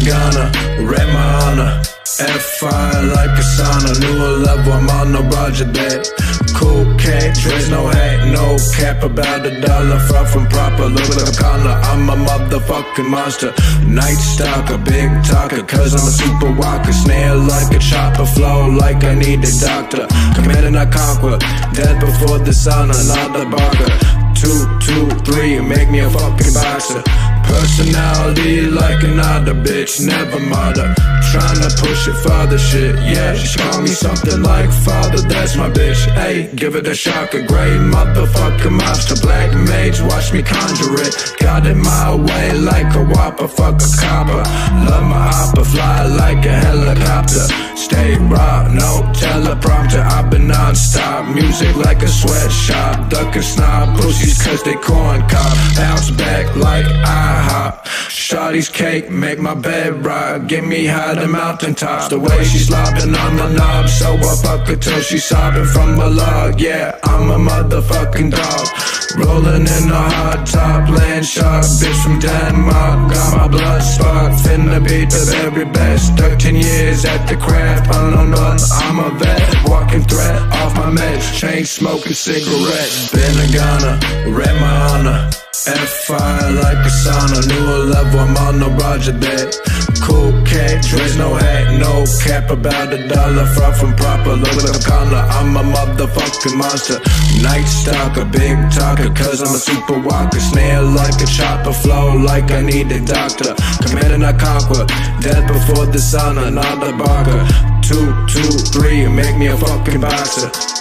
gunner, rep my honor. F-fire like a sauna, new level, I'm on the Roger that. Cool cat, dress no hat, no cap, about $1, far from proper, look like a corner. I'm a motherfucking monster, night stalker, big talker, cause I'm a super walker. Snare like a chopper, flow like I need a doctor. Command and I conquer, death before the sun, another barker. 2, 2, 3, make me a fucking boxer. Personality like another bitch, never mother. Tryna push it farther, shit, yeah. She call me something like father, that's my bitch. Ayy, give it a shock, a grey motherfucking monster. Black mage, watch me conjure it. Got it my way like a whopper, fuck a copper. Love my hopper, fly like a helicopter. Stay raw, no teleprompter. I've been non-stop, music like a sweatshop. Ducking snob pussies cause they corn cob. Bounce back like IHOP. Shawty's cake, make my bed rock. Get me high to mountaintops. The way she's slopping on the knob, so I fuck her till she's sobbing from a log. Yeah, I'm a motherfucking dog. Rolling in a hard top, land shark, bitch from Denmark. Got my blood spark, finna be the very best. 13 years at the craft, unknown one, I'm a vet. Walking threat off my meds, chain smoking cigarettes. Been a gunner, rep my honor. F-fire like a sauna, new level, I'm on the Roger that. Cool cat, dress no hat, no cap, about $1, far from proper, look like a corner. I'm a motherfucking monster, night stalker, big talker, cause I'm a super walker. Snare like a chopper, flow like I need a doctor. Command and I conquer, death before the sun, another barker. 2, 2, 3, make me a fucking boxer.